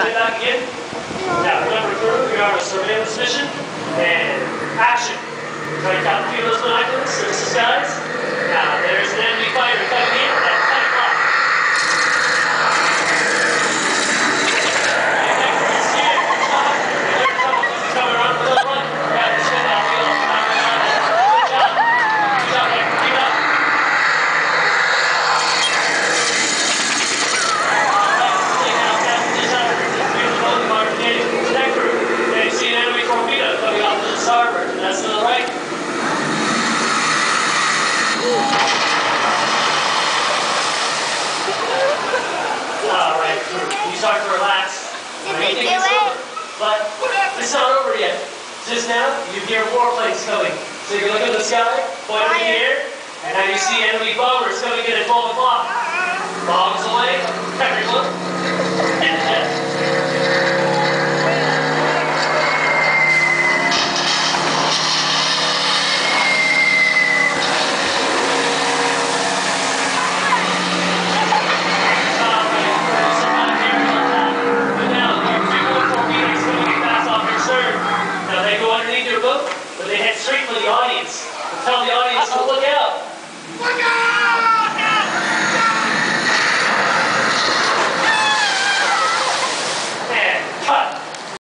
it back again. Now, remember, crew, we are on a surveillance mission. And action. Try to count through those binoculars, search the skies. Now, there's an enemy fighter coming in at 10 o'clock. That's to the right. Alright, you start to relax. Did they do it? But it's not over yet. Just now, you hear warplanes coming. So you can look at the sky, point in the air, and now you see enemy bombers coming in at 12 o'clock. Bombs away, everyone.